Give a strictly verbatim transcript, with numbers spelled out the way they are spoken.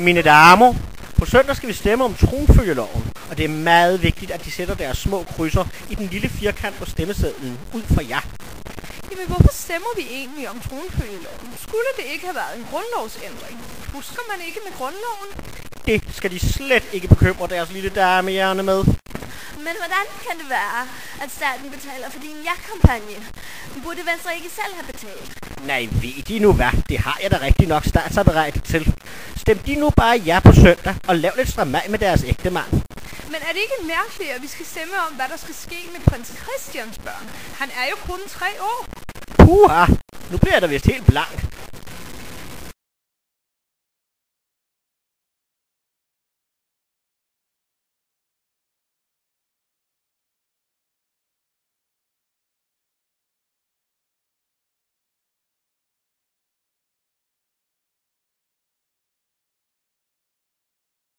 Mine damer, på søndag skal vi stemme om tronfølgeloven, og det er meget vigtigt, at de sætter deres små krydser i den lille firkant på stemmesedlen ud for jer. Jamen, hvorfor stemmer vi egentlig om tronfølgeloven? Skulle det ikke have været en grundlovsændring? Husker man ikke med grundloven? Det skal de slet ikke bekymre deres lille damehjerne med. Men hvordan kan det være, at staten betaler for din ja-kampagne? Burde Venstre ikke selv have betalt? Nej, ved de nu hvad? Det har jeg da rigtig nok statsapparatet til. Stem de nu bare ja på søndag, og lav lidt stramaj med deres ægtemand. Men er det ikke mærkeligt, at vi skal stemme om, hvad der skal ske med prins Christians børn? Han er jo kun tre år. Puha, nu bliver jeg da vist helt blank.